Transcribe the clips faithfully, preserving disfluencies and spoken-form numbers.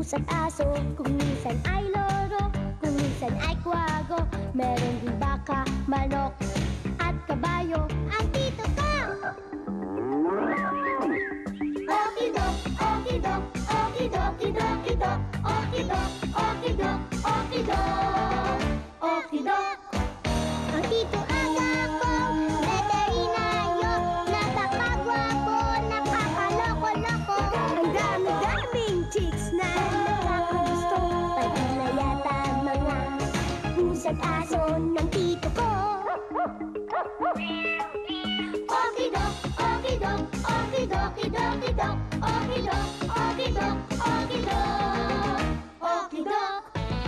pusa't aso, kung minsan ay loro, kung minsan ay kwago. Meron din baka, manok, at kabayo. Ang Tito Kang! Okidok, okidok, okidok, okidok, okidok, okidok, okidok, okidok, okidok. Ang Tito Aga ko, veterinaryo, napakagwapo, nakakaloko-loko. Ang dami-daming chicks na nakakagusto, pati na yata mga pusa't aso ng tito ko. Okidok, okidok, okidok, okidok, okidok, okidok, okidok, okidok, okidok.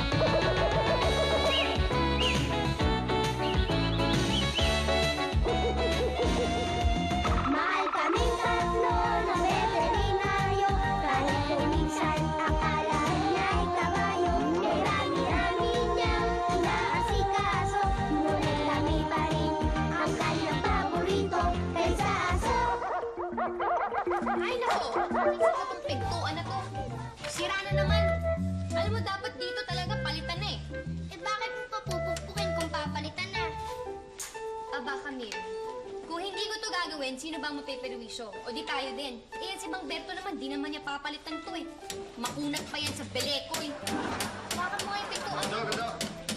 Mahal kaming tatlo na veterinaryo, kahit kung minsan akala niya'y kabayo. Eh rami-rami niyang inaasikaso, ngunit kami pa rin ang kanyang paborito kaysa aso. Ay, nako! Isa ka tong pintuan na to. Sira na naman. Alam mo, dapat dito talaga palitan na eh. Eh bakit mo pa pupukpukin kung papalitan na? Aba, Camille. Kung hindi ko to gagawin, sino bang mapeperwisyo? O di tayo din. Eh, yan si Mang Berto naman, di naman niya papalitan to eh. Makunat pa yan sa beleko eh. Bakit mo nga yung pintuan? Gado, gado.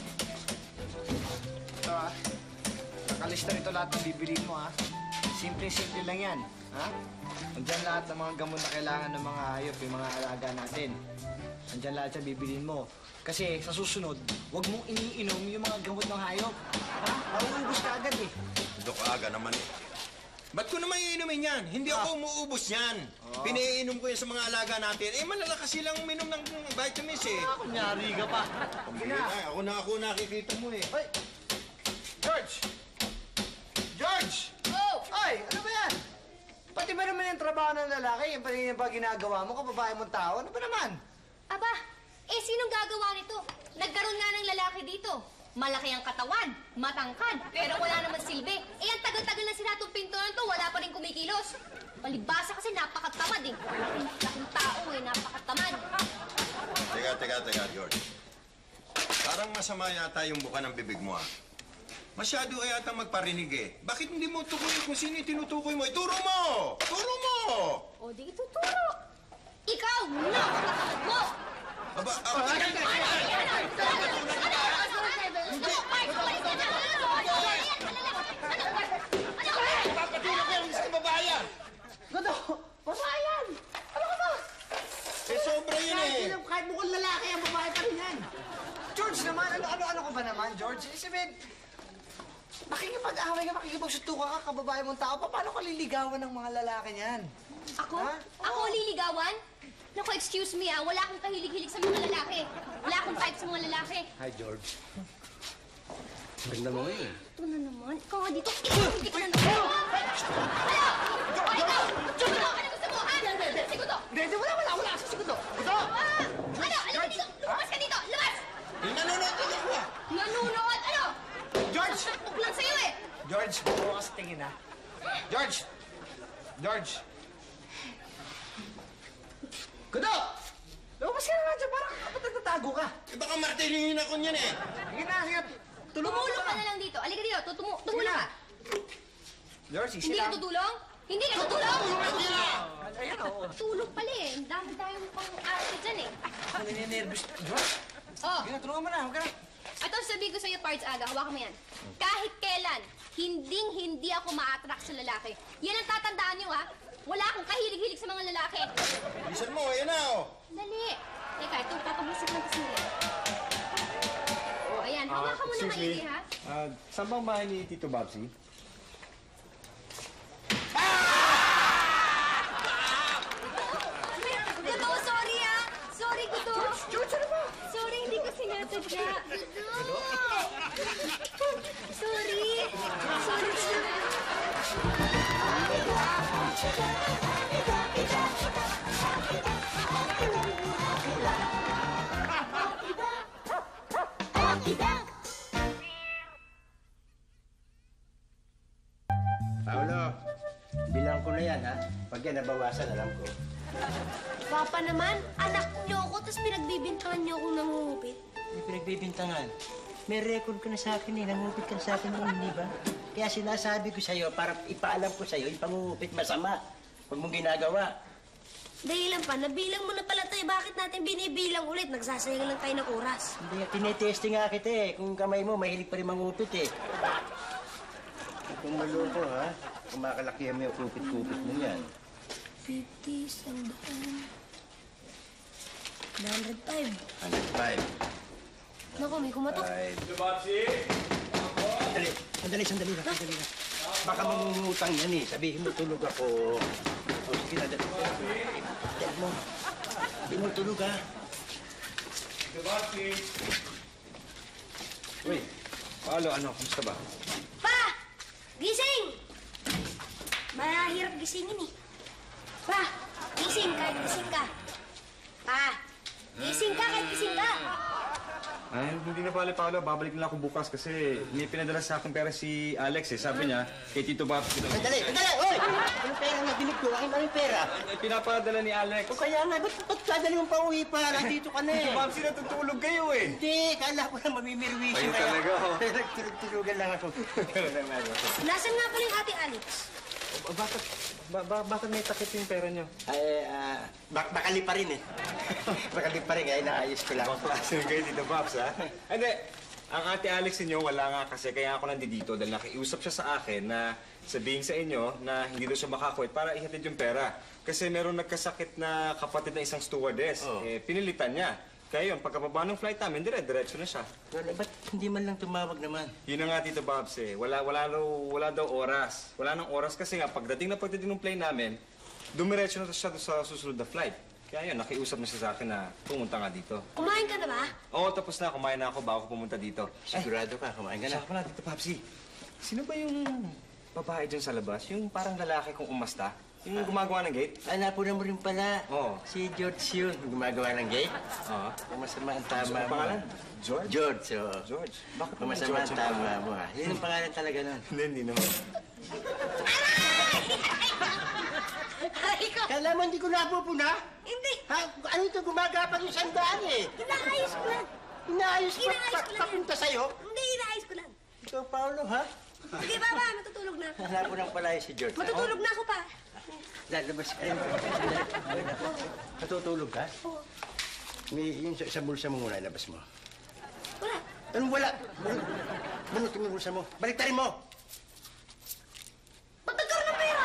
Ito ah. Nakalista rito lahat ng bibilin mo ah. Simple-simple lang yan. Ha? Andiyan lahat ng mga gamot na kailangan ng mga hayop, yung mga alaga natin. Andiyan lahat sa bibilin mo. Kasi sa susunod, huwag mong iniinom yung mga gamot ng hayop. Ha? Mauubos ka agad eh. Dok, aga naman eh. Ba't ko naman iinumin yan? Hindi ako umuubos yan. Oh. Pinaiinom ko yan sa mga alaga natin. Eh, malalakas silang uminom ng vitamins eh. Ah, kunyari ka pa. Pambili na. Ako na ako nakikita mo eh. Hoy! George! George! Oh! Ay, ano ba yan? Pati ba naman yung trabaho ng lalaki? Yung pati yung ba ginagawa mo, kababae mong tao? Ano ba naman? Aba, eh sinong gagawa nito? Nagkaroon nga ng lalaki dito. Malaki ang katawan, matangkad, pero wala naman silbi. Eh, ang tagal-tagal na sinatong pintuan to, wala pa rin kumikilos. Palibasa kasi napakatamad eh. Laking tao eh, napakatamad. Teka, teka, teka, George. Parang masama yata yung buka ng bibig mo ah. Masyado ay yata magparinig eh. Bakit hindi mo tukoy kung sino yung tinutukoy mo? Ituro mo! Turo mo! O, di ituturo. Ikaw, napakatamad mo! Aba, aba, papatulog ko yung isang babae yan! Gado! Babayan! Ano ka ba? Eh, sobra yun eh! Kahit, kahit mukhang lalaki, ang babae pa rin yan. George naman, ano, ano, ano ko ba naman, George? Sabihin, makikipag-away ka, makikipagsutukan ka, kababae mong tao, pa, paano ka liligawan ng mga lalaki niyan? Ako? Ha? Ako liligawan? Naku, excuse me ah, wala akong kahilig-hilig sa mga lalaki. Wala akong type sa mga lalaki. Hi, George. Ganda mo ngayon. Ito na naman. Ikaw nga dito. Ikaw, hindi ka na naman. Ano? O, ikaw! Ano? Ano gusto mo, ha? Sigo to! Hindi, hindi, wala, wala, wala, sa ko. Ito! Ah! Ano? Ano ka dito? Lumabas ka dito! Labas! Yung nanonood ka ako ah! Nanunood! Ano? George! Saktok lang sa'yo eh! George, bukas tingin ha. George! George! Gado! Lumabas ka na nga dyan, parang kapag nagtatago ka. Eh, baka martirihin ako niyan eh! Sige na, sige. Tulungan mo Tumulong ka na lang dito. Alika dito. Tutumu tumulong ka. George, easy Hindi ka lang. tutulong? Hindi ka tutulong? Ayan, oo. Tulong pala eh. Ang dami-dami mo pang arte dyan eh. Ako nininervous. George, Oh, sige na, tulungan mo na. Huwag ka na. ito sabihin ko sa'yo, Parts Aga. Hawakan mo yan. Kahit kailan, hinding-hindi ako ma-attract sa lalaki. Yan ang tatandaan niyo, ha? Wala akong kahilig-hilig sa mga lalaki. Bilisan mo, ayan na oh! Dali. Teka, ito, papabusik lang kasi nila. Oh, ayan. Hawakan mo na maigi, ha? Ah, saan bang bahay ni Tito Babsi? Guto, sorry, ha? Sorry, Guto. George, ano ba? Sorry, hindi ko sinasadya. Guto! Sorry. Sorry, Guto. Paolo, bilang ko na yan, ha? Pag yan nabawasan, alam ko. Papa naman, anak niyo ako, tapos pinagbibintangan niyo akong nangungupit. May pinagbibintangan. May record ka na sa akin eh. Nangupit ka na sa akin noon, di ba? Kaya sinasabi ko sa'yo, para ipaalam ko sa'yo, yung pangungupit masama. Huwag mong ginagawa. Dahilan pa, nabilang mo na pala tayo. Bakit natin binibilang ulit? Nagsasayang lang tayo ng oras. Hindi, tinetesting nga kita eh. Kung kamay mo, mahilig pa rin mangupit eh. Kung maloko ha, kumakalakihan mo yung kupit-kupit mo yan. fifty, sandaan. one hundred five. one hundred five. Naku, may kumatok. Five. Sandali, sandali, sandali na, sandali na. Baka mangungutang yan eh. Sabihin mo, tulog ako. O, sige na, dali. Dali mo. Hindi mo tulog ha. Uy, Paolo, ano? Kamusta ba? Pa! Gising! Mahirap gisingin eh. Pa! Gising ka, gising ka. Pa! Gising ka, kahit gising ka. Ay, hindi na pala, Paolo. Babalik na lang ako bukas kasi may pinadala sa akin pera si Alex eh. Sabi niya, kay Tito Bob. Sandali, sandali! Oy! Anong pera na dinig ko? Akin na pera. Ay, pinapadala ni Alex. O kaya nga, ba't, ba't dadali mong pauwi pa? Nandito ka na eh. Tito Bob, sila tutulog kayo eh. Hindi, kala ko na mamimirwisyo Ayun talaga, oh. Nagtulog-tulugan lang ako. Nasaan nga pala yung ate Alex? Oh, bakit, ba, ba, bakit may takip yung pera niyo? Ay, ah, bak bakali pa rin eh. Bakali pa rin, kaya inaayos ko lang. Ibang klase yung kayo, Tito Bobs, ha? Hindi, ang ate Alex ninyo, wala nga kasi. Kaya ako nandito dahil nakiusap siya sa akin na sabihin sa inyo na hindi daw siya makakuit para ihatid yung pera. Kasi meron nagkasakit na kapatid na isang stewardess. Oh. Eh, pinilitan niya. Kaya yun, pagkababa ng flight namin, dire-diretso na siya. Wala, ba't hindi man lang tumawag naman? Yun na nga, Tito Bobs, eh. Wala, wala, daw, wala daw oras. Wala nang oras kasi nga, pagdating na pagdating ng plane namin, dumiretso na siya sa susunod na flight. Kaya yun, nakiusap na siya sa akin na pumunta nga dito. Kumain ka na ba? Oo, tapos na. Kumain na ako bago pumunta dito. Sigurado ka, kumain ka na. Saka pala, Tito Popsy, sino ba yung babae dyan sa labas? Yung parang lalaki kong umasta? Yung gumagawa ng gate? Ah, napunan mo rin pala. Oo. Si George yun, gumagawa ng gate. Oo. Masama ang Ano tama ang mo. pangalan? George? George, oo. George? Bakit naman Masama George ang ang tama pangalan? mo ha. Yun ang pangalan talaga nun. Hindi, hindi naman. Aray ko! Kala mo hindi ko napupuna? Hindi! Ha? Ano ito, gumagapang yung sandaan eh. Inaayos ko lang. Inaayos pa, Inaayos pa, ko lang yan. papunta sa'yo. Hindi, inaayos ko lang. Ikaw, Paolo, ha? Sige, Papa, matutulog na ako. Napunan pala yun si George. ha? Matutulog na ako pa. Lalabas ka rin. Natutulog ka? Oo. May, yung sa, sa bulsa mo muna, ilabas mo. Wala. Anong wala? Bunot, bunot yung bulsa mo. Baliktarin mo! Ba't nagkaroon ng pera?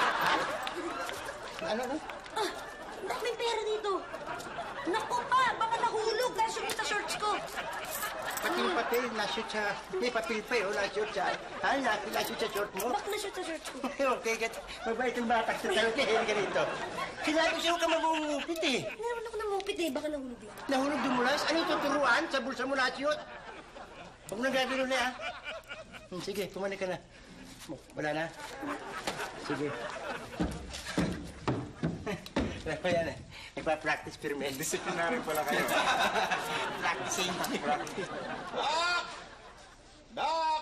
Ano, ano? Ah, ang daming pera dito. Naku pa, baka nahulog dahil suot sa shorts ko. Pati yung papel, nashoot sa... May papel pa yun, nashoot sa... Ha? Nashoot nashoot sa short mo? Bakit na-shoot sa shorts ko? Okay, kat... Mabait yung batak sa tao. Kaya ka rito. Kailangan ko sa'yo ka mamungupit eh. Meron ako nangupit eh, baka nahulog lang. Nahulog dumulas? Ano yung tuturuan? Sa bulsa mo nashoot? Huwag mo nang gagawin ulit, ha? Hmm, sige, kumanik ka na. Wala na? Sige. Wala pa yan eh. Nagpa-practice pero may Disciplinary pala kayo. practicing. Doc! Doc!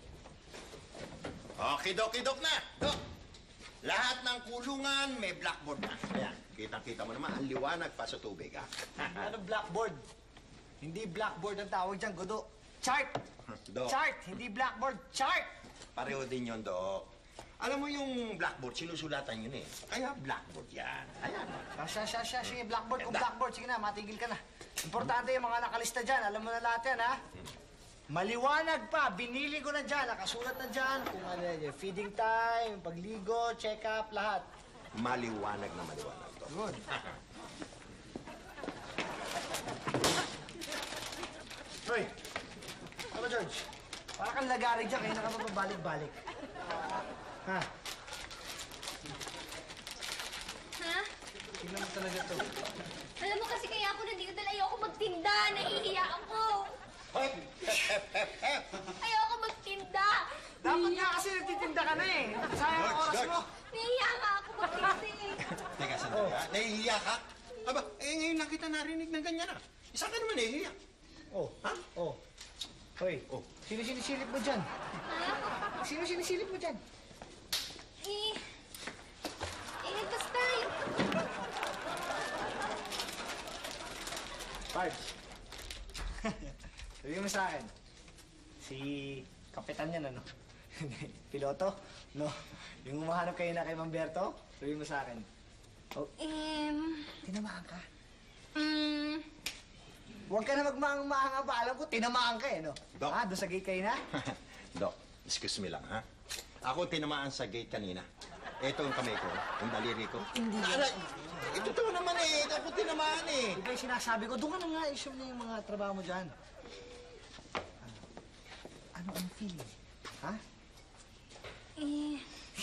Okay, Doc, Doc na. Doc, lahat ng kulungan may blackboard na. Ayan, kitang-kita mo naman, ang liwanag pa sa tubig, ha? Ano blackboard? Hindi blackboard ang tawag dyan, Godo. Chart! Doc, Chart! Hindi blackboard, chart! pareho din yun, Doc. Alam mo yung blackboard, sinusulatan yun eh. Kaya blackboard yan. Ayan. Siya, siya, siya, sige, blackboard kung blackboard. Sige na, matigil ka na. Importante yung mga nakalista dyan. Alam mo na lahat yan, ha? Maliwanag pa. Binili ko na dyan. Nakasulat na dyan. Kung ano yan, yung feeding time, pagligo, check-up, lahat. Maliwanag na maliwanag, Doc. Good. Hoy! Ano, George? Para kang lagari dyan, kaya nakapapabalik-balik. Ha? Ha? Tingnan mo talaga to. Alam mo kasi kaya ako nandito dahil ayoko magtinda. Nahihiya ako. Hep, hep, hep, hep. Ayoko magtinda. Dapat nga kasi nagtitinda ka na eh. Sayang ang George, oras George. mo. Nahihiya nga ako magtinda eh. Teka, sandali, ha? Nahihiya ka? Aba, eh ngayon lang kita narinig ng ganyan, ha? Isa ka naman nahihiya. Oh, Ha? oh. Hoy, oh. Sino sinisilip mo dyan? Ha? Sino sinisilip mo dyan? Eh, eh, basta. Pards. Sabihin mo sa akin, si Kapitan yan, ano? Piloto? No? Yung umahanap kayo na kay Mamberto? Sabihin mo sa akin. Oh, Um, tinamaan ka. mm, Huwag ka na magmaang-maanga pa. Alam ko, tinamaan ka eh, no? Doc. Ah, doon sa gate kayo na? Doc, excuse me lang, ha? Ako tinamaan sa gate kanina. Ito ang kamay ko, yung daliri ko. Hindi yan. Ito to naman eh. Ako tinamaan eh. Di ba yung sinasabi ko, doon ka na nga, isyo na yung mga trabaho mo dyan. Ano ang feeling? Ha? eh,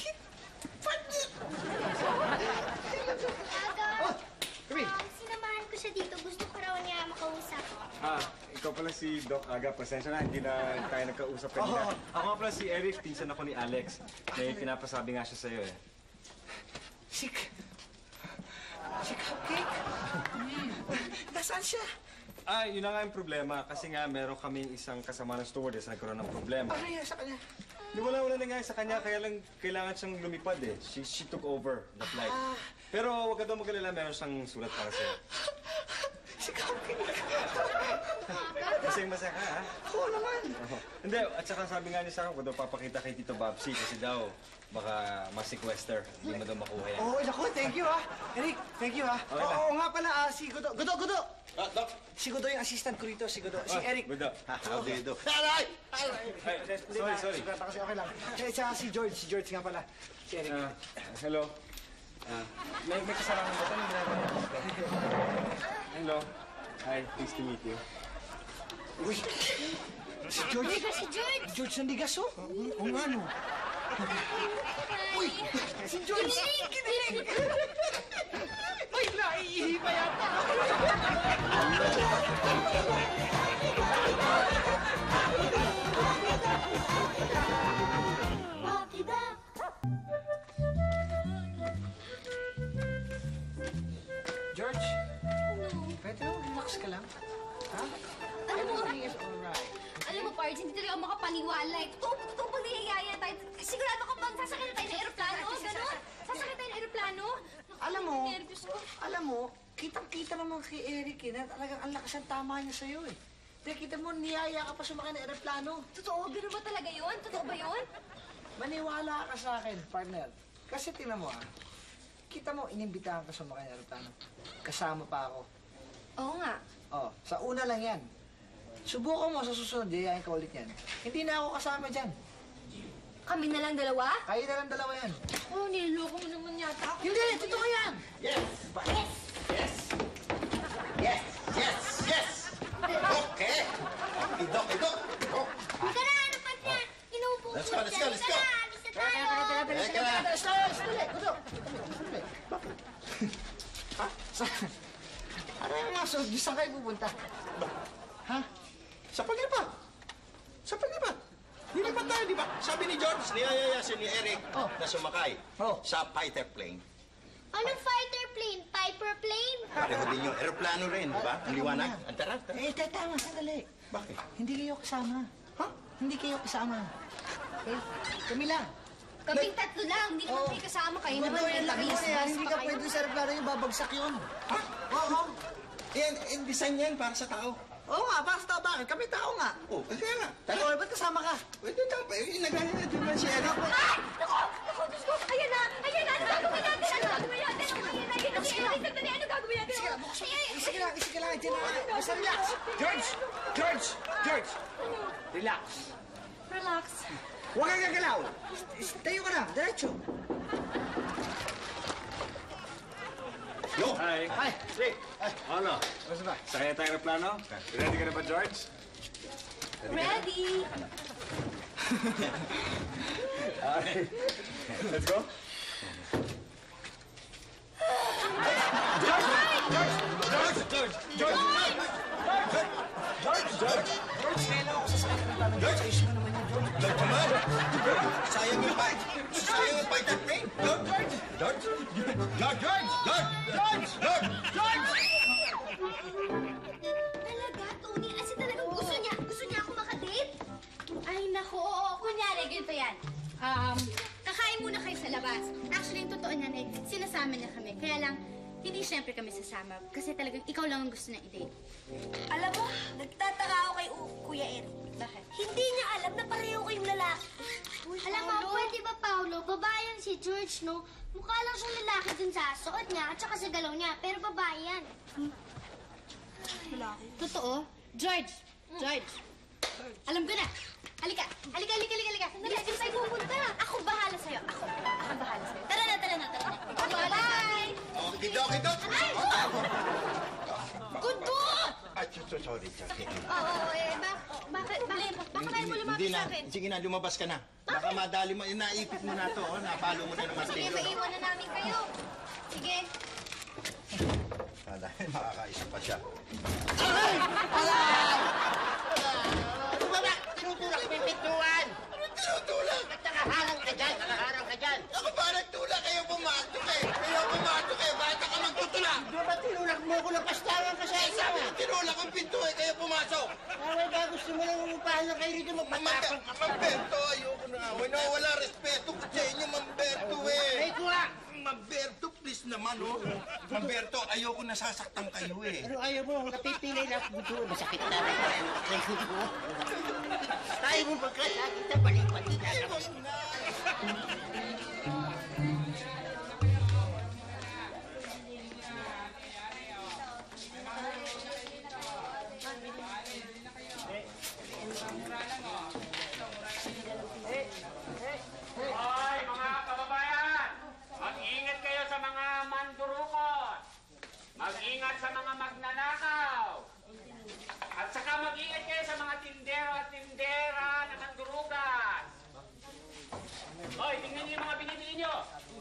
Aga, Oh, come here. um, sinamahan ko siya dito. Gusto ko raw niya makausap. Ah, ikaw pala si Doc Aga. Pasensya na, hindi na tayo nagkausap kanina. Oo. Ako nga pala si Eric, pinsan ako ni Alex. May pinapasabi nga siya sa'yo eh. Si... Si Cupcake? Nasaan siya? Ah, yun na nga yung problema. Kasi nga, meron kaming isang kasama ng stewardess na nagkaroon ng problema. Ano nangyari sa kanya? Wala-wala na nga sa kanya, kaya lang kailangan siyang lumipad eh. She, she took over the flight. Pero huwag ka daw mag-alala, meron siyang sulat para sa'yo. Si Cupcake. Masayang-masaya ka, ha? Oo naman. Oo. Hindi, at saka sabi nga niya sa akin, huwag daw papakita kay Tito Babsi kasi daw baka ma-sequester. Hindi mo daw makuha yan. Oo, oh, naku, thank you ah. Eric, thank you ah. Okay Oo, na. oo nga pala, ah, si Gudo. Gudo, Gudo! Ah, Doc. Si Gudo yung assistant ko rito, si Gudo. Si Ah, Eric. good daw. How do you do? Aray! Aray! Ay, sorry, sorry. Sigurata kasi okay lang. Eh, tsaka si George, si George nga pala. Si Eric. Ah, hello. Ah, may, may kasama ba ito? Anong ginagawa niyo? Hello. Hi, nice to meet you. Uy, si George. Si George! George Nandigas, oh. Oo nga, no. Uy, si George. Kinilig! Uy, naiihi pa yata. George, pwede mo relax ka lang? Ha? alam mo, Everything is alright. alam mo, Pards, hindi talaga ako makapaniwala. eh. Totoo, totoo pag niyayaya tayo. Sigurado ka bang sasakay na tayo ng aeroplano? Ganon? Sasakay tayo ng aeroplano? Alam mo, Nervous ko. alam mo, kitang-kita naman kay Eric eh, na talagang ang lakas ang tama niya sa'yo eh. Kaya kita mo, niyaya ka pa sumakay ng aeroplano. Totoo, gano'n ba talaga yun? Totoo ba yun? Maniwala ka sa akin, partner. Kasi tingnan mo ah, kita mo, inimbitahan ka sumakay ng aeroplano. Kasama pa ako. Oo nga. Oh, sa una lang yan. Subukan mo sa susunod, yayain ka ulit yan. Hindi na ako kasama dyan. Kami na lang dalawa? Kayo na lang dalawa yan. Oo, oh, niloloko mo naman yata ako. Hindi, totoo yan! Yes! Yes! Yes! Yes! Yes! Yes! Okay! Idok, idok! Oh. Tara, ano pa niya? Inuupo Let's ko go, let's go, dyan. let's go. Tara, alis na tayo. Teka na! Sandali, Gudo. Sandali. Bakit? Ha? Sa... Ano yung nga, so, di saan kayo pupunta? Ha? Sa paglipat! Sa paglipat! Lilipat tayo, di ba? Sabi ni George, niyayayasin ni Eric Oh. na sumakay Oh. sa fighter plane. Anong fighter plane? Piper plane? Pareho din yung aeroplano rin, di ba? Ang liwanag. Ang tara, tara. Eh, tama, sandali. Bakit? Hindi kayo kasama. Ha? Hindi kayo kasama. Okay? Kami lang. Kaming tatlo lang, hindi naman Oo. kayo kasama kayo Gudo, naman. yan lang Labis, yun eh. labis Hindi pa ka kayo. pwede sa aeroplano yung babagsak yun. Ha? Oo. Yan, in design yan para sa tao. Oo nga, basta bakit? Kami tao nga. Oh, kaya nga. Tayo, ba't kasama ka? Pwede dapat. Eh, nagana na din ba si Eric? Ah! Naku! Naku, Diyos ko! Ayan na! Ayan na! Ano gagawin natin? Ano gagawin natin? Ayan na! Ayan na! Si Eric, sandali! Ano gagawin natin? Sige lang, Ay, ay, ay. Sige lang, sige lang. Diyan na. Basta relax. George! George! George! Relax. Relax. Huwag kang gagalaw. Tayo ka na, diretso. Yo! Hi. Ay, Rick. Ay, Ano? basta ba? Sakay tayo aeroplano? Ready ka na ba, George? Ready? Let's go. George, kailan ako sasakay ng plano? George, ayusin mo naman yun, George. George naman! George! Sayang yung fight! Sayang yung fighter plane! George! George! George! George! George! George! George! Talaga, Tony? Kasi talagang gusto niya. Gusto niya ako makadate? Ay, naku. Oo, kunyari, ganito yan. Um, kakain muna kayo sa labas. Actually, yung totoo niyan eh, sinasama niya kami. Kaya lang, hindi siyempre kami sasama kasi talagang ikaw lang ang gusto na i-date. Alam mo, nagtataka ako kay U- Kuya Eric. Bakit? Hindi niya alam na pareho kayong lalaki. Alam mo, pwede ba, Paolo? Babae yan si George, no? Mukha lang siyang lalaki dun sa suot niya at saka sa galaw niya, pero babae yan. Totoo? George! George! Alam ko na! Halika! Halika, halika, halika, halika! Sandali, saan tayo pupunta? Ako bahala sa'yo. Ako. Ako bahala sa'yo. Tara na, tara na, tara na. Bye-bye! Okidoki dok. Good boy! Ay, so- sorry, sorry. Oo, eh, bak bakit, bakit, bakit tayo mo Hindi lumapit na. sa akin? Sige na, lumabas ka na. Baka madali mo. Naipit mo na to. Oh. Napalo mo na naman Sige, tigro. maiwan na namin kayo. Sige. Ah, dahil makakaisa pa siya. Baba! Tinutulak mo yung pintuan! Anong tinutulak? Ba't nakaharang ka dyan? Nakaharang ka dyan? Ako ba nagtulak? Kayo pumatok eh. Kayo pumatok eh. Bakit ka magtutulak? Di ba tinulak mo ko? Napastangan ka sa Eh, isa sabi mo? ko, tinulak ang pinto eh. Kayo pumasok. Away ba gusto mo lang umupahan na kayo rito magpatapang ka? Mamberto, ayoko na nga. Wala, wala respeto ko sa inyo, Mamberto eh. Ay, kuha! Mamberto, please naman, oh. Mamberto, ayoko nasasaktan kayo eh. Ano ayaw mo? Napipilay na ako buto. Masakit na rin. Ay, buto. Tayo mo magkasakit na balik-balik na naman. Hoy, mga kababayan! Mag-ingat kayo sa mga mandurukot! Mag-ingat sa mga magnanakaw! At saka mag-ingat kayo sa mga tindero at tindera na nandurugas! Hoy, tingnan niyo yung mga binibili niyo!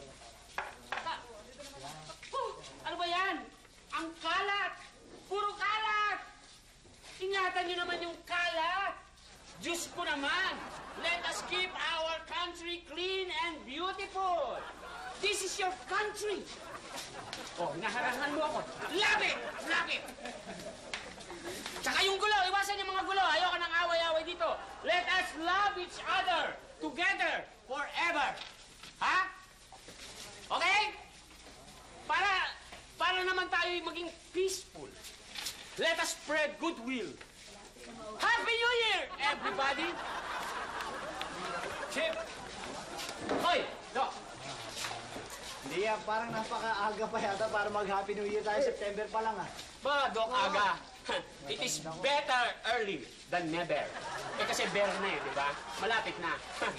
Aka- Oh, ano ba yan? Ang kalat! Puro kalat! Ingatan niyo naman yung kalat! Diyos ko naman! Let us keep our country clean and beautiful! This is your country! Oh, naharangan mo ako. Love it! Love it! Tsaka yung gulo, iwasan yung mga gulo. Ayoko ng away-away dito. Let us love each other together forever. Ha? Okay? Para, para naman tayo maging peaceful. Let us spread goodwill. Happy New Year, everybody! Chip! Hoy! Doc! Hindi yan, parang napakaaga pa yata para mag-Happy New Year tayo. September pa lang ah. Ba, Doc Aga, it is better early than never. Eh kasi bear na eh, di ba? Malapit na.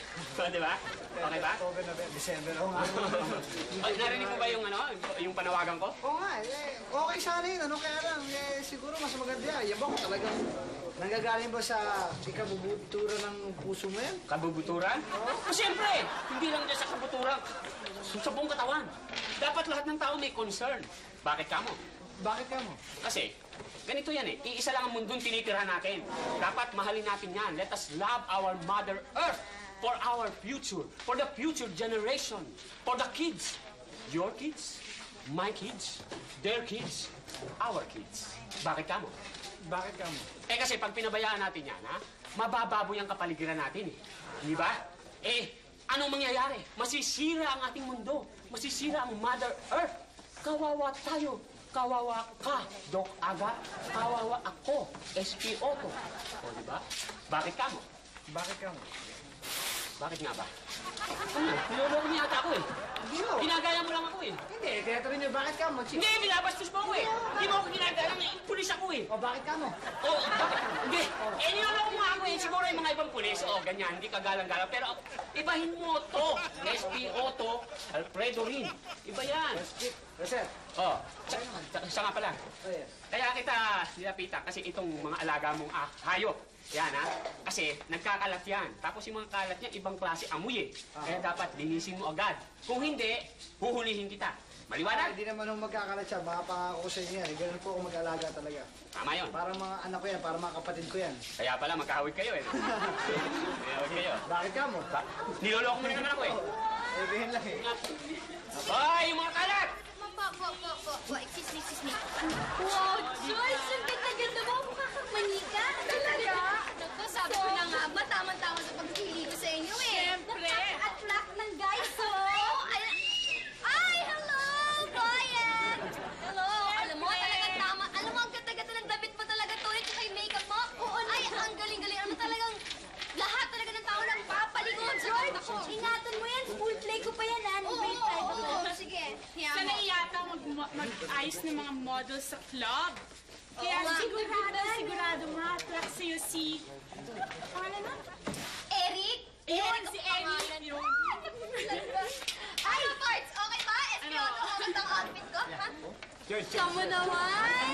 Di ba? Okay ba? October, November, December. Oo nga. Oh, narinig mo ba yung ano, yung panawagan ko? Oo nga, eh, okay sana yun. Ano kaya lang, eh, siguro mas maganda yan. Yan ba kung talagang nanggagaling ba sa ikabubutura ng puso mo yan? Kabubuturan? Oh, siyempre, hindi lang dyan sa kabuturan. Sa buong katawan. Dapat lahat ng tao may concern. Bakit ka mo? Bakit ka mo? Kasi, ganito yan eh. Iisa lang ang mundong tinitira natin. Dapat mahalin natin yan. Let us love our Mother Earth for our future, for the future generation, for the kids. Your kids, my kids, their kids, our kids. Bakit ka mo? Bakit ka mo? Eh kasi pag pinabayaan natin yan, ha? Mabababo yung kapaligiran natin eh. Di ba? Eh, anong mangyayari? Masisira ang ating mundo. Masisira ang Mother Earth. Kawawa tayo. Kawawa ka, Doc Aga. Kawawa ako, S P Otto. O, di ba? Bakit ka mo? Bakit ka mo? Bakit nga ba? Ano? Niloloko niya ata ako eh. Hindi mo. Ginagaya mo lang ako eh. Hindi, kaya tuloy niyo, bakit ka mo? Chief? Hindi, binabastos mo ako eh. Hindi mo ako ginagaya lang eh. Pulis ako eh. O, bakit ka mo? Oh, bakit? Hindi. Eh, niloloko mo ako eh. Siguro yung mga ibang pulis. Oh, ganyan. Hindi ka galang-galang. Pero ibahin mo to. S P Otto, Alfredo Rin. Iba yan. Yes, sir. Oh, sa, sa, siya nga pala. Oh, yes. Kaya kita nilapitan kasi itong mga alaga mong ah, hayop. Yan ha. Kasi nagkakalat yan. Tapos yung mga kalat niya, ibang klase amoy eh. Kaya dapat linisin mo agad. Kung hindi, huhulihin kita. Maliwanag? Hindi naman nung magkakalat siya, makapangako ko sa inyo yan. Ganun po ako mag-alaga talaga. Tama yun. Para mga anak ko yan, para mga kapatid ko yan. Kaya pala magkahawig kayo eh. Magkahawig kayo. Bakit ka mo? Ba? Niloloko mo rin naman ako eh. Eh, bihin lang eh. Hoy, yung mga kalat! Po, po, po, po, po. Excuse me, excuse me. Wow, Joyce! Ang ganda-ganda mo. Mukha kang manika. Talaga? Naku, sabi ko na nga ba, tamang-tama sa pagpili ko sa inyo eh. Siyempre. Attract ng guys, oh! Ay, ay, hello, Boyan! ayos ng mga models sa club. Kaya Oo nga. sigurado, sigurado ma-attract sa'yo si... Pangalan na? Eric? Yun, Eric si ang Eric. pangalan. Yun. Ay, Parts, okay ba? Espionto ko ang outfit ko, ha? George, Kamu naman!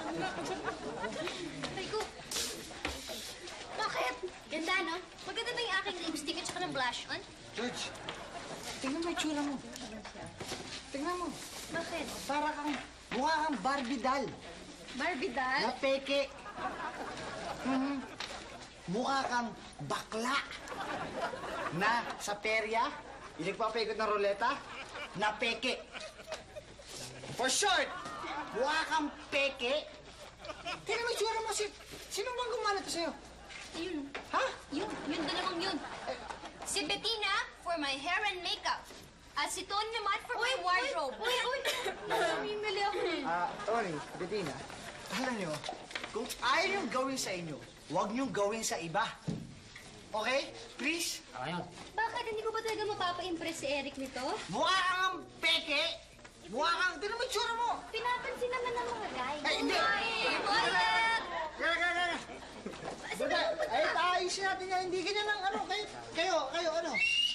Ay ko. Bakit? Ganda, no? Maganda ba yung aking lipstick at saka ng blush on? George, tingnan mo yung tsura mo. Tingnan mo. Bakit? Para kang, mukha kang Barbie doll. Barbie doll? Na peke. Mhm. Mukha kang bakla. Na sa perya, yung nagpapaikot ng ruleta, na peke. For short, mukha kang peke. Tingnan mo yung tsura mo. Si, sino bang gumana to sa'yo? Ayun. Ha? Yun, yun dalawang yun. Si Bettina for my hair and makeup. At si Tony naman for my wardrobe. Uy, uy! Mamimili ako eh. Ah, Tony, Bettina, alam nyo, kung ayaw niyong gawin sa inyo, huwag niyong gawin sa iba. Okay? Please? Bakit? Hindi ko ba talaga mapapa-impress si Eric nito? Mukha kang peke! Mukha kang... Tignan mo yung tsura mo! Pinapansin naman ng mga guys. Ay, hindi! Quiet! Kaya, kaya, kaya! Bada, ay, ayusin natin yan. Hindi ganyan ang ano. Kayo, kayo, kayo ano?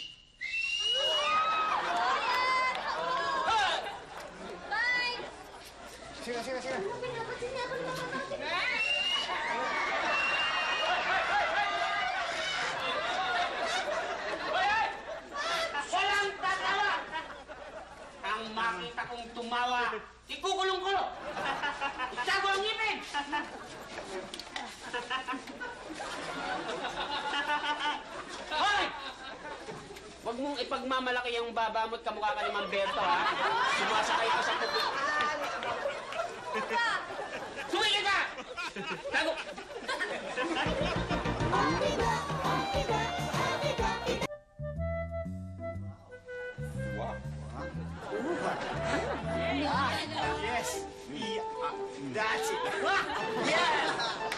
Bye! Sige, sige, sige. Pinapansin niya ako ng mga guys. Walang tatawa! Ang makita kong tumawa, ikukulong ko! Itago ang ngipin! Hoy! Huwag mong ipagmamalaki yung baba mo't kamukha ka ni Mamberto, ha? Sumasakay ka sa puti. Tumigil ka! Tago! Yes! Yeah. Ah, that's it! Yes!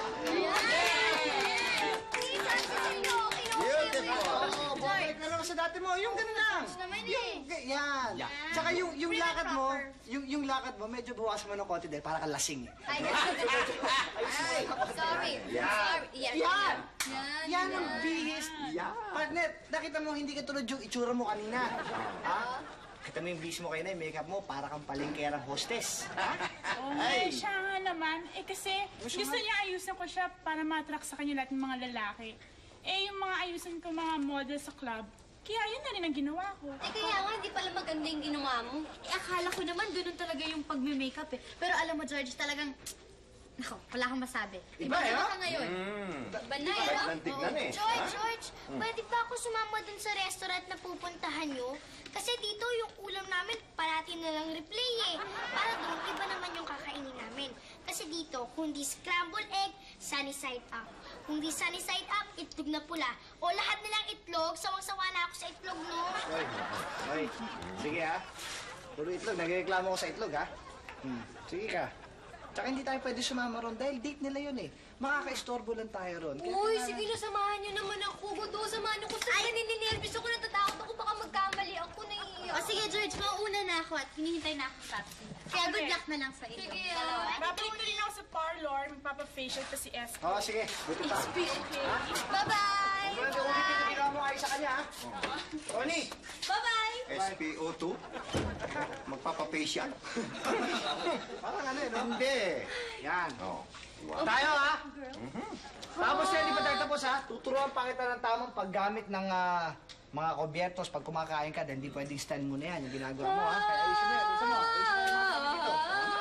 Oo, bumalik na lang sa dati mo. Yung ganun lang. Naman Yung, eh. yan. Tsaka yung, yung lakad mo, yung, yung lakad mo, medyo bawasan mo ng konti dahil para kang lasing. Ay, ay, sorry. Sorry. Yan. Yan! Yan. Yan ang bihis. Yan. Partner, nakita mo hindi ka tulad yung itsura mo kanina. Ha? Kita mo yung bihis mo kayo na, yung makeup mo, para kang palengkerang hostess. Ha? Oo nga, siya nga naman. Eh kasi gusto niya ayusin ko siya para ma-attract sa kanya lahat ng mga lalaki. Eh yung mga ayusin ko mga model sa club, kaya yun na rin ang ginawa ko. Eh, kaya nga, hindi pala maganda yung ginawa mo. Eh, akala ko naman, doon talaga yung pagme-makeup eh. Pero alam mo, George, talagang... Nako, wala kang masabi. Iba, eh, Iba ha? ka ngayon. Hmm. Iba na, eh, Kahit no? ng tignan eh. George, George, pwede ba ako sumama dun sa restaurant na pupuntahan nyo? Kasi dito yung ulam namin parati na lang replay eh. Para doon, iba naman yung kakainin namin. Kasi dito, kung di scrambled egg, sunny side up. Kung di sunny side up, itlog na pula. O lahat na lang itlog, sawang-sawa na ako sa itlog, no? Oy, oy. Sige ha. Puro itlog. Nagreklamo ko sa itlog ha. Hmm. Sige ka. Tsaka hindi tayo pwede sumama ron dahil date nila yun eh. Makaka-istorbo lang tayo ron. Kaya Uy, kailangan- sige na, samahan niyo naman ako. Gusto, samahan niyo ko. Ay, nininervous ako, natatakot ako. Baka magkamali ako, naiiyak. O sige, George, mauna na ako at hinihintay na ako sa taxi. Kaya good luck na lang sa inyo. Sige, ah. Babalik na rin ako sa parlor, magpapafacial pa si S. Oo, sige. Buti pa. Bye-bye! Wala na ulitin yung ginawa mo kayo sa kanya ha. Tony! Bye-bye! S P O two? Magpapafacial? Parang ano eh, no? Hindi. Yan. Oh. Tayo ha. Tapos yan, di pa tayo tapos ha. Tuturuan pa kita ng tamang paggamit ng ah, mga kubyertos pag kumakain ka dahil hindi pwedeng stand mo na yan. Yung ginagawa mo ha. Kaya ayusin mo yan. Ayusin mo. Ayusin mo yung mga gamit dito.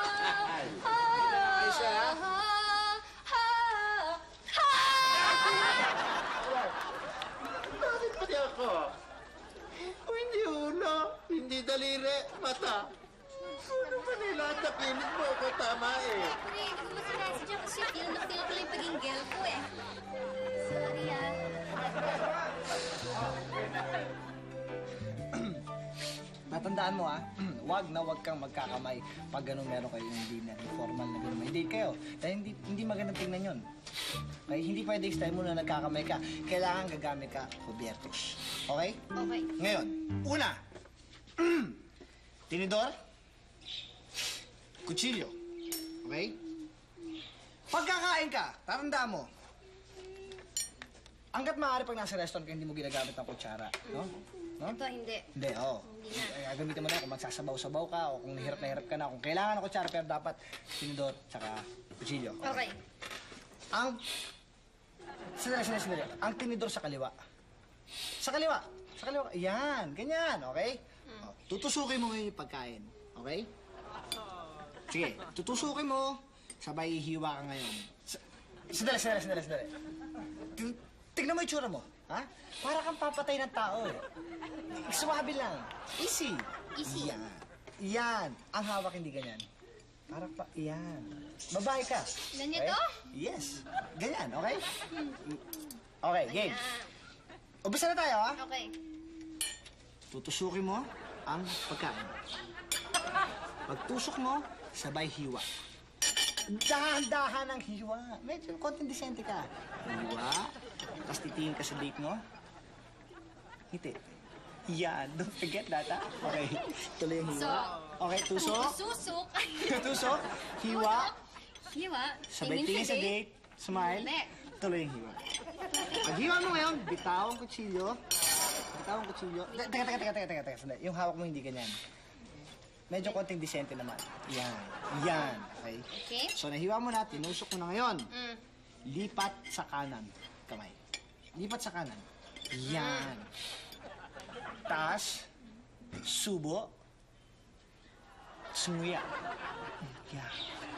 Ayos yan ha. Bakit pati ako? O hindi ulo, hindi daliri, mata. Ano ba nila? Napilit mo ako, tama eh. Pre, hindi ko masinasadya kasi feel na feel ko lang yung paging girl ko eh. Sorry ah. Natandaan mo ha, wag na wag kang magkakamay pag gano'n meron kayong dinner, formal na gano'n. May date kayo. Dahil hindi, hindi magandang tingnan yun. Kaya hindi pwede style mo na nagkakamay ka. Kailangan gagamit ka kubyertos. Okay? Okay. Ngayon, una, tinidor, kutsilyo. Okay? Pagkakain ka, tatandaan mo. Hanggat maaari pag nasa restaurant ka, hindi mo ginagamit ng kutsara. No? No? Ito, hindi. Hindi, oo. Hindi na. Ay, gagamitin mo na kung magsasabaw-sabaw ka o kung nahirap na hirap ka na. Kung kailangan ng kutsara, pero dapat tinidor tsaka kutsilyo. Okay. Ang... Sandali, sandali, sandali. Ang tinidor sa kaliwa. Sa kaliwa. Sa kaliwa. Yan, ganyan, okay? O, tutusukin mo ngayon yung pagkain. Okay? Sige, tutusukin mo. Sabay ihiwa ka ngayon. Sa- Sandali, sandali, sandali, sandali. Tin- Tignan mo yung tsura mo. Ha? Para kang papatay ng tao. Suwabe lang. Easy. Easy. Yan. Yan. Ang hawak hindi ganyan. Para pa, yan. Babae ka. Ganito? Okay? Yes. Ganyan, okay? Okay, game. Umpisa na tayo, ha? Okay. Tutusukin mo ang pagkain. Pagtusok mo, sabay hiwa. Dahan-dahan ang hiwa. Medyo konting disente ka. Hiwa. Tapos titingin ka sa date mo. Ngiti. Yan. Don't forget that, ha? Okay. Tuloy yung hiwa. Okay, tusok. Susok. Tusok. Hiwa. Hiwa. Sabay tingin sa date. Smile. Hindi. Tuloy yung hiwa. Pag hiwa mo ngayon, bitaw ang kutsilyo. Bitaw ang kutsilyo. Teka, teka, teka, teka, teka, teka. Sandali. Yung hawak mo hindi ganyan. Medyo konting disente naman. Yan. Yan. Okay? Okay. So, nahiwa mo na, tinusok mo na ngayon. Mm. Lipat sa kanan. Kamay. Lipat sa kanan. Yan. Taas. Subo. Sunguya. Yan.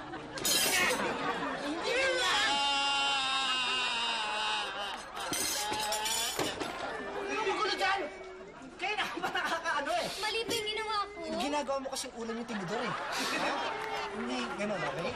Anong gulo dyan? Kaya na ba nakakaano eh? Mali ba yung ginawa ko? Ginagawa mo kasi ulam yung tinidor eh. Ha? Hindi, ganun, okay?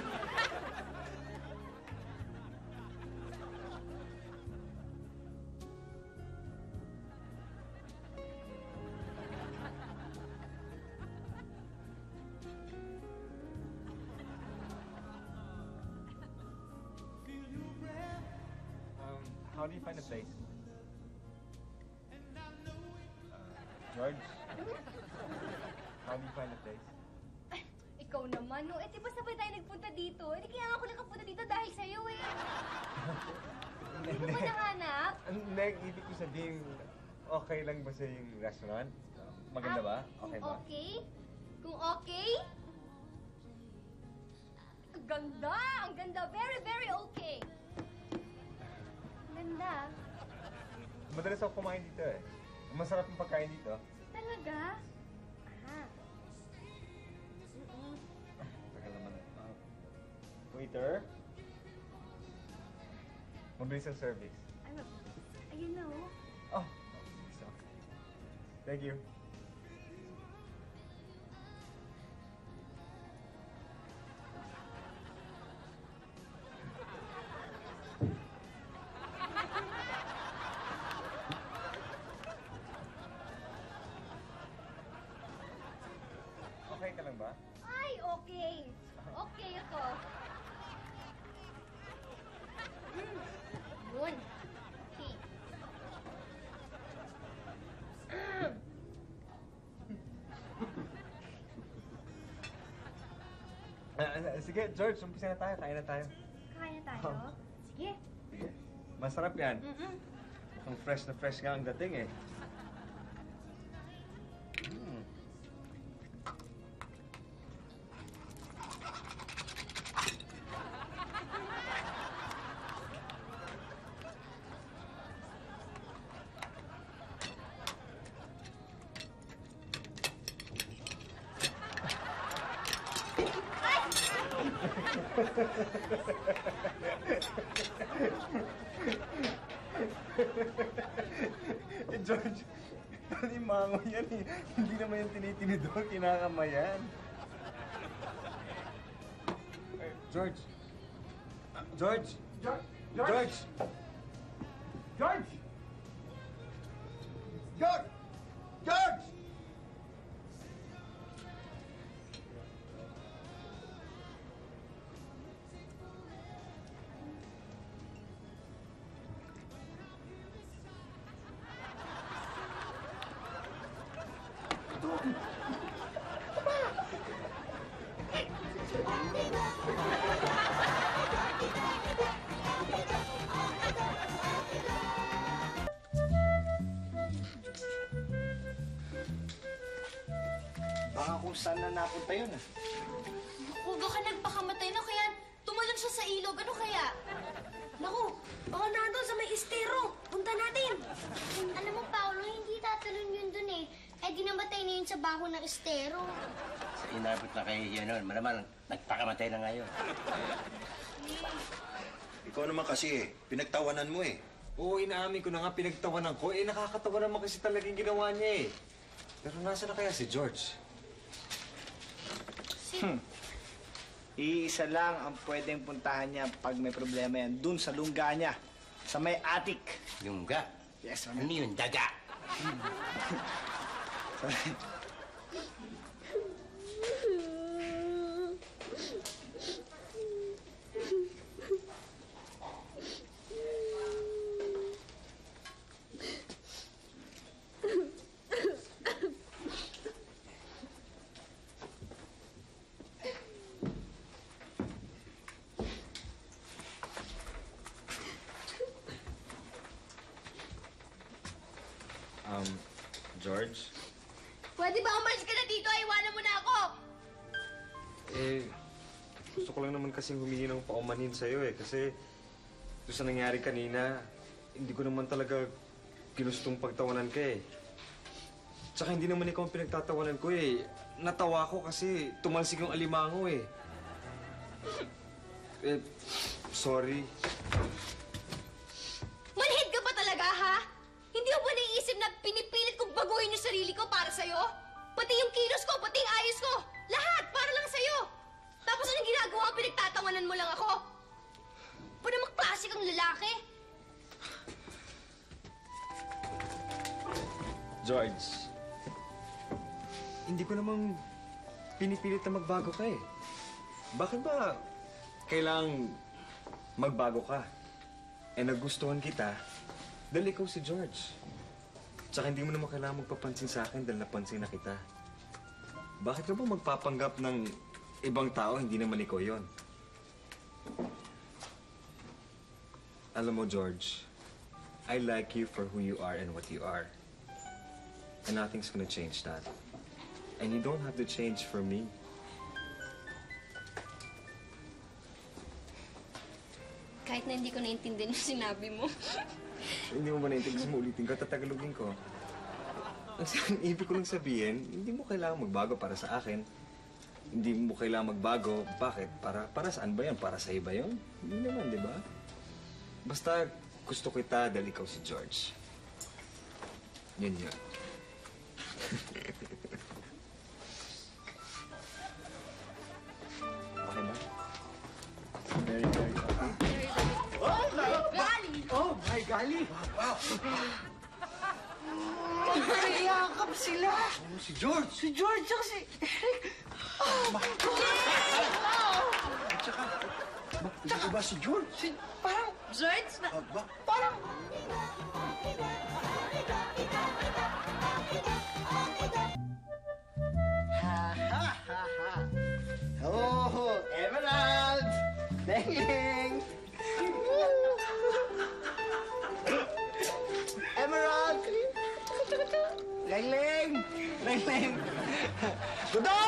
Um, how do you find a place? Uh, George? How do you find a place? Ikaw naman, no? Eh, di ba sabay tayo nagpunta dito? Eh, di kaya nga ako nakapunta dito dahil sa'yo, eh. Hindi mo ba nahanap? Hindi, ibig ko sabihin, okay lang ba sa yung restaurant? Maganda ba? Okay ba? Kung okay? Kung okay? Ang ganda! Ang ganda! Very, very okay! Ganda. Madalas ako kumain dito eh. Masarap yung pagkain dito. Talaga? Ah. Tagal naman. Uh, waiter? Mabilis ang service. Ay, mabilis. Ayun na, oh. Oh, mabilis ako. Thank you. Okay ka lang ba? Ay, okay. Okay ito. Mm. Yun. Okay. Ah, ah, sige, George, umpisa na tayo. Kain na tayo. Kaya tayo? Sige. Sige. Masarap yan. Mm-mm. Ang fresh na fresh nga ang dating eh. Mm. Eh, George, alimango yan eh. Hindi naman yung tinitinidor, kinakamayan. Eh, George. Ah, George! George! George! George! George! George! kung saan na napunta yun. Ah. Naku, baka nagpakamatay na kaya tumalon siya sa ilog. Ano kaya? Naku, baka nandun sa may estero. Punta natin. Alam mo, Paolo, hindi tatalon yun dun eh. Eh, di namatay na yun sa baho ng estero. Sa inabot na kayo yun noon, malamang nagpakamatay na ngayon. Ikaw naman kasi eh, pinagtawanan mo eh. Oo, inaamin ko na nga pinagtawanan ko. Eh, nakakatawa naman kasi talagang ginawa niya eh. Pero nasa na kaya si George? Hmm. Iisa lang ang pwedeng puntahan niya pag may problema yan. Dun sa lungga niya. Sa may attic. Lungga? Yes, Ano yun? Daga? Um, George? Pwede ba umalis ka na dito? Iwanan mo na ako! Eh, gusto ko lang naman kasing humingi ng paumanhin sa'yo eh. Kasi doon sa nangyari kanina, hindi ko naman talaga ginustong pagtawanan ka eh. Tsaka hindi naman ikaw ang pinagtatawanan ko eh. Natawa ko kasi tumalsik yung alimango eh. Eh, sorry. Manhid ka ba talaga, ha? Hindi mo ba naiisip na pinipilit kong baguhin yung sarili ko para sa'yo? Pati yung kilos ko, pati yung ayos ko. Lahat, para lang sa'yo. Tapos anong ginagawa? Pinagtatawanan mo lang ako? Pa namang klase kang lalaki? George, hindi ko namang pinipilit na magbago ka eh. Bakit ba kailangang magbago ka? Eh, nagustuhan kita dahil ikaw si George. Tsaka hindi mo naman kailangan magpapansin sa akin dahil napansin na kita. Bakit ka ba magpapanggap ng ibang tao, hindi naman ikaw yon? Alam mo, George, I like you for who you are and what you are. And nothing's gonna change that. And you don't have to change for me. Kahit na hindi ko naintindihan yung sinabi mo. Hindi mo ba naintindihan mo ulitin ka, tatagalogin ko. Ang ibig ko lang sabihin, hindi mo kailangan magbago para sa akin. Hindi mo kailangan magbago. Bakit? Para para saan ba yan? Para sa iba yun? Hindi naman, di ba? Basta gusto kita dahil ikaw si George. Yun yun. Okay ba? Very, very okay. Oh, gali! Oh, my gali! Wow! Nagkakayakap sila! Oh, si George! Si George at si Eric! Oh, my God! At saka, ba, hindi ba si George? Si, parang... George? Na, Uh, ba, parang... Ha, ha, ha, ha! Oh, Emerald! Deng! Emerald! Leng-leng! Leng-leng! Dodo!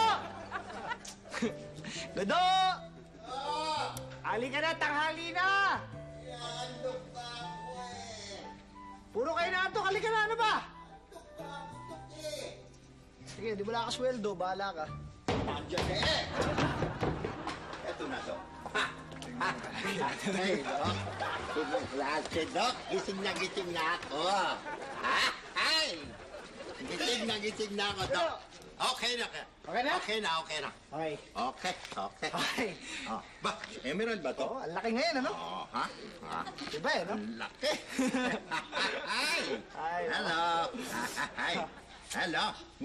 Dodo! Ali ka na, tanghali na! Iandok pa ako eh. Puro kayo na ito, halika na, ano ba? Andok pa ako, Tuki. Sige, di wala ka sweldo, bahala ka. Nandiyan ka eh. Eto na to. Ha! Ha! Hey, Doc. Klase, Doc. Gising na gising na ako. Ha? Ay! Gising na gising na ako, Doc. Okay na ka. Okay na? Okay na, okay na. Okay. Okay, okay. Okay. Oh, ba, Emerald ba to? Oo, ang laki ngayon, ano? Oh, ha? Ha? Diba, eh, no? Ang laki. Hi! Hi. Hello! Hi! Hello!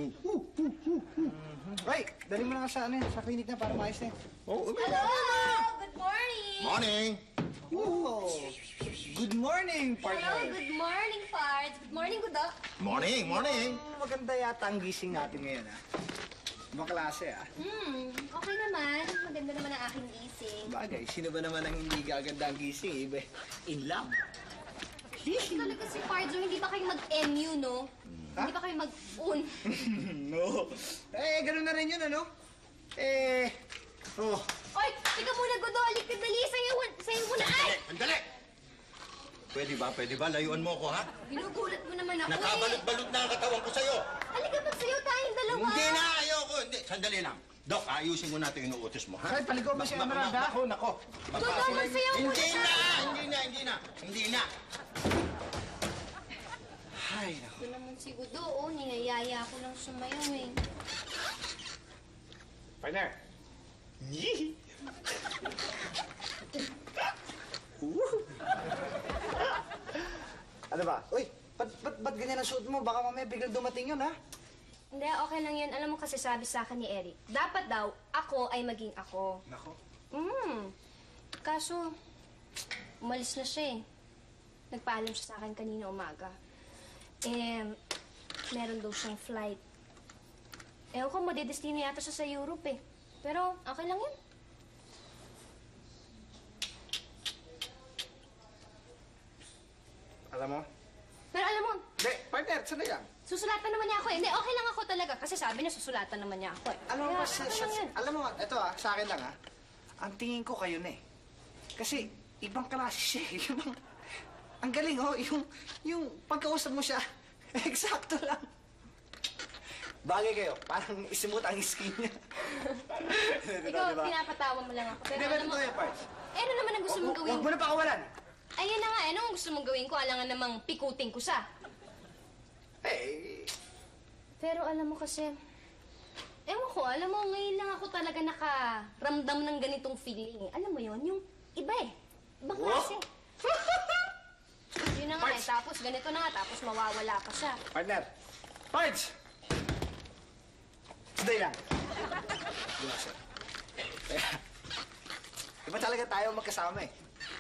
Ay, dali mo na nga sa, ano, yan, sa clinic na para maayos na yan. Oh, hello! Good morning! Morning! Oh, good morning, Hello, partner. good morning, Pards. Good morning, Gudo. Morning, morning! Maganda yata ang gising natin ngayon, ha? Ibang klase, ah. Hmm, okay naman. Maganda naman ang aking gising. Bagay, sino ba naman ang hindi gaganda ang gising? Iba, in love. Talaga si Pardzo, hindi ba kayo mag-M U, no? Hindi ba kayo mag-un? No. Eh, ganun na rin yun, ano? Eh, oh. Oy, teka muna, Godo. Alik ka dali. Sayo, sayo muna. Ay! Andali! Pwede ba? Pwede ba? Layuan mo ko, ha? Ginugulat mo naman ako, eh. Nakabalot-balot na ang katawan ko sa'yo. Halika, magsayo tayong dalawa. Hindi na! Ayoko! Hindi! Sandali lang. Dok, ayusin mo natin yung inuutos mo, ha? Ay, paligaw mo si Ma- ma- Emerald, ma- ha? Ako, nako. Godo, magsayaw muna Hindi na! tayo. Hindi na! Hindi na! Hindi na! Ay, nako. Ito naman si Godo, oh. Niyayaya ko lang sumayaw, eh. Partner. Yee! Ano ba? Uy, ba't, ba't, ba't ganyan ang suot mo? Baka mamaya biglang dumating yun, ha? Hindi, okay lang yun. Alam mo kasi sabi sa akin ni Eric, dapat daw, ako ay maging ako. Nako. Hmm. Kaso, umalis na siya eh. Nagpaalam siya sa akin kanina umaga. Eh, meron daw siyang flight. Ewan ko, madidestino yata siya sa Europe eh. Pero, okay lang yun. Alam mo? Pero alam mo, Hindi, partner, sandali lang. susulatan naman niya ako eh. Hindi, okay lang ako talaga. Kasi sabi niya, susulatan naman niya ako eh. Alam mo Kaya, ba, sa, okay sa, lang yun. alam mo, ito ah, sa akin lang ah. Ang tingin ko kayo na eh. Kasi, ibang klase siya eh. Yung, bang- ang galing oh, yung, yung pagkausap mo siya, eksakto lang. Bagay kayo, parang isimut ang skin niya. Ikaw, pinapatawa mo lang ako. Pero Hindi ba alam mo, totoo yan, Pards? eh, ano naman ang gusto mong gawin? Huwag mo na pakawalan. Ayun na nga, eh, anong gusto mong gawin ko? Alangan namang pikutin ko siya. Eh, Pero alam mo kasi, ewan ko, alam mo, ngayon lang ako talaga nakaramdam ng ganitong feeling. eh. Alam mo yon yung iba eh. Ibang klase. Yun na nga eh, tapos ganito na nga, tapos mawawala pa siya. partner. Pards! Sandali lang. Diba, sir? Kaya, iba talaga tayo magkasama eh.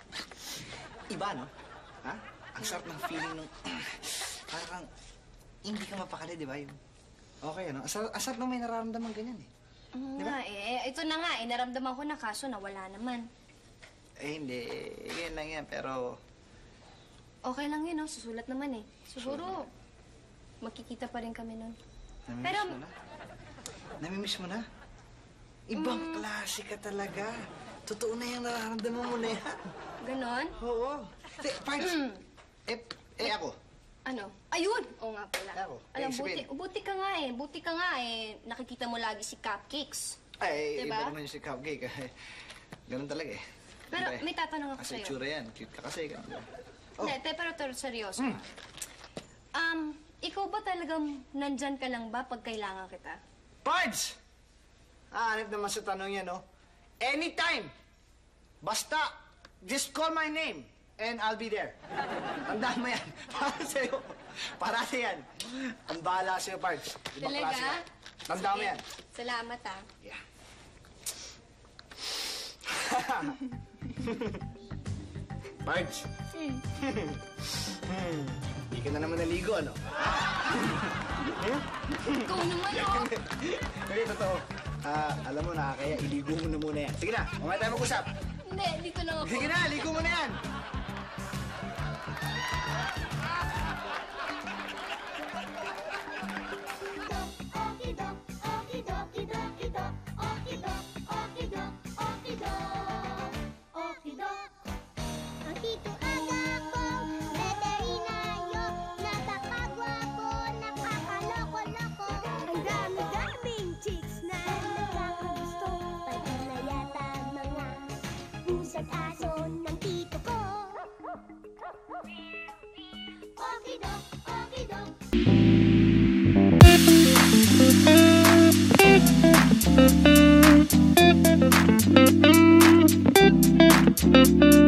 Iba, no? Ha? Ang sarap ng feeling nung... parang hindi ka mapakali, di ba? Yung... Okay, ano? Ang sarap, ang sarap nung may nararamdaman ganyan eh. Oo Diba? nga eh, ito na nga eh, naramdaman ko na kaso nawala naman. Eh, hindi. Yan lang yan, pero... Okay lang yun, no? Susulat naman eh. Siguro, magkikita pa rin kami nun. Namimiss Pero- mo na? Namimiss mo na? Ibang klase ka talaga. Totoo na yung nararamdaman mo na yan. Ganon? Oo. Te, Pards, eh, eh ako. Ano? Ayun! Oo nga pala. Ako. Alam, Eh, buti, sabihin. buti ka nga eh. Buti ka nga eh. Nakikita mo lagi si Cupcakes. Ay, Diba? iba naman yung si Cupcake. Ganun talaga eh. Pero Iba eh. may tatanong ako Kasi sa'yo. itsura yan. Cute ka kasi. Ganun, diba? Oh. Hindi, te, pero pero seryoso. Hmm. Um, ikaw ba talagang nandyan ka lang ba pag kailangan kita? Pards! Aanip naman sa tanong yan, no? Anytime! Basta, just call my name and I'll be there. Tandaan mo yan. Para sa'yo. Parati yan. Ang bahala sa'yo, Pards. Ibang Talaga? klase ka. Tandaan mo Sige. yan. Salamat ah. Yeah. Pards. Hmm. Hindi ka na naman naligo, ano? Ikaw naman oh. Hindi, totoo. Ah, alam mo, nakakaya, iligo mo na muna yan. Sige na, mamaya tayo mag-usap. Hindi, dito lang ako. Sige na, ligo mo na yan. Okidok, okidok, okidok, okidok, okidok, okidok, okidok. Ang tito aga ko, veterinaryo, napakagwapo, nakakaloko-loko. Ang dami-daming chicks na nakakagusto, pati na yata mga pusat aso ng tito ko. Okidok, okidok. Thank you.